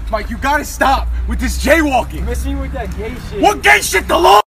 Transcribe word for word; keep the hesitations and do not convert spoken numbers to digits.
Mike, you gotta stop with this jaywalking. Miss me with that gay shit. What gay shit? The law?